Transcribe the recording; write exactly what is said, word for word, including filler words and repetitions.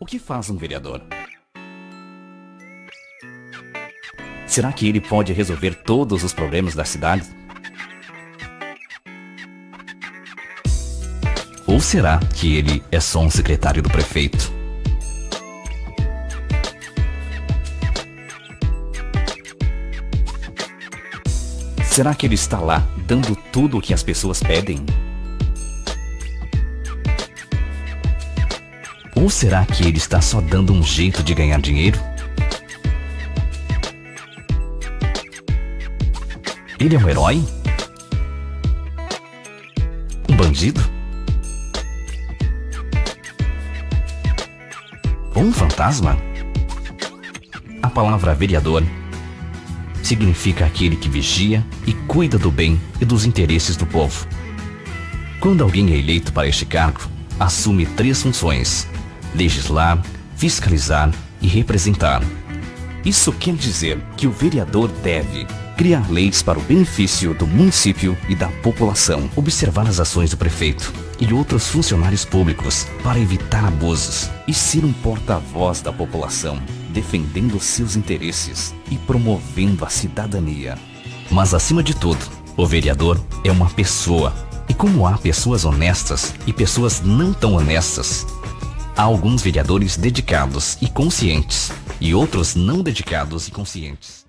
O que faz um vereador? Será que ele pode resolver todos os problemas da cidade? Ou será que ele é só um secretário do prefeito? Será que ele está lá dando tudo o que as pessoas pedem? Ou será que ele está só dando um jeito de ganhar dinheiro? Ele é um herói? Um bandido? Ou um fantasma? A palavra vereador significa aquele que vigia e cuida do bem e dos interesses do povo. Quando alguém é eleito para este cargo, assume três funções: legislar, fiscalizar e representar. Isso quer dizer que o vereador deve criar leis para o benefício do município e da população, observar as ações do prefeito e outros funcionários públicos para evitar abusos e ser um porta-voz da população, defendendo seus interesses e promovendo a cidadania. Mas acima de tudo, o vereador é uma pessoa. E como há pessoas honestas e pessoas não tão honestas, há alguns vereadores dedicados e conscientes e outros não dedicados e conscientes.